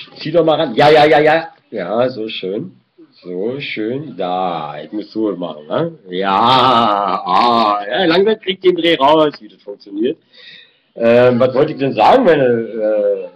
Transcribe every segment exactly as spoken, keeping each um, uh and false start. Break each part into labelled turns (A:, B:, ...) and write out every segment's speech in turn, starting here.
A: Zieh doch mal ran. Ja, ja, ja, ja. Ja, so schön. So schön. Da, ich muss so machen, ne? Ja, ah, ja, langsam kriegt den Dreh raus, wie das funktioniert. Ähm, was wollte ich denn sagen, meine, äh,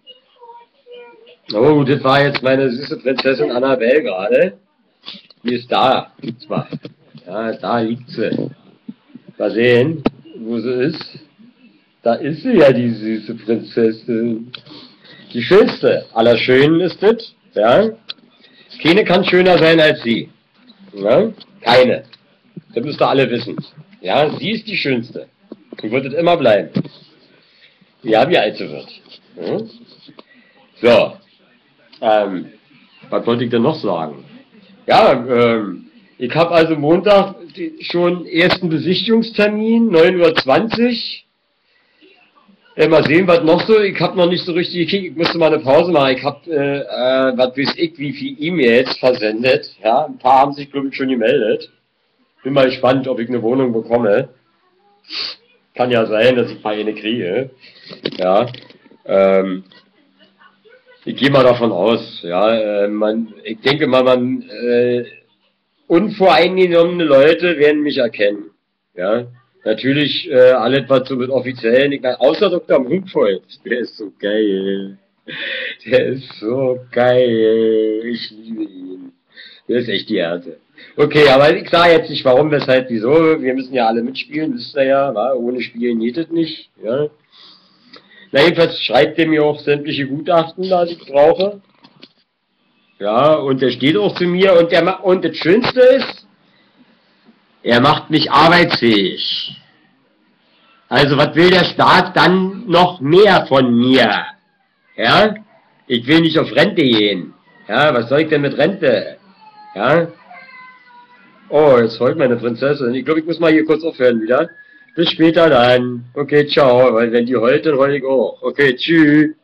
A: oh, das war jetzt meine süße Prinzessin Annabelle gerade. Die ist da. Zwar. Ja, da liegt sie. Mal sehen, wo sie ist. Da ist sie ja, die süße Prinzessin. Die schönste aller Schönen ist das, ja. Keine kann schöner sein als sie. Ja? Keine. Das müsst ihr alle wissen. Ja, sie ist die schönste. Und wird es immer bleiben. Ja, wie alt sie wird. Ja? So. Ähm, was wollte ich denn noch sagen? Ja, ähm, ich habe also Montag schon ersten Besichtigungstermin, neun Uhr zwanzig. Äh, mal sehen, was noch so. Ich habe noch nicht so richtig gekriegt. Ich musste mal eine Pause machen. Ich habe, äh, äh, was weiß ich, wie viele E-Mails versendet. Ja, ein paar haben sich, glaube ich, schon gemeldet. Bin mal gespannt, ob ich eine Wohnung bekomme. Kann ja sein, dass ich ein paar eine kriege. Ja, ähm, ich gehe mal davon aus. Ja, äh, man, ich denke mal, man, äh, unvoreingenommene Leute werden mich erkennen. Ja. Natürlich, äh, alles, was so mit offiziellen, ich meine, außer Doktor Munkvold, der ist so geil. Der ist so geil. Ich liebe ihn. Der ist echt die Härte. Okay, aber ich sage jetzt nicht warum, weshalb, wieso. Wir müssen ja alle mitspielen, wisst ihr ja. Wa? Ohne Spielen geht es nicht. Ja. Na, jedenfalls schreibt er mir auch sämtliche Gutachten, da die ich brauche. Ja, und der steht auch zu mir. Und, der, und das Schönste ist, er macht mich arbeitsfähig. Also was will der Staat dann noch mehr von mir? Ja? Ich will nicht auf Rente gehen. Ja, was soll ich denn mit Rente? Ja? Oh, jetzt heult meine Prinzessin. Ich glaube, ich muss mal hier kurz aufhören wieder. Bis später dann. Okay, ciao. Weil wenn die heult, dann heul ich auch. Okay, tschüss.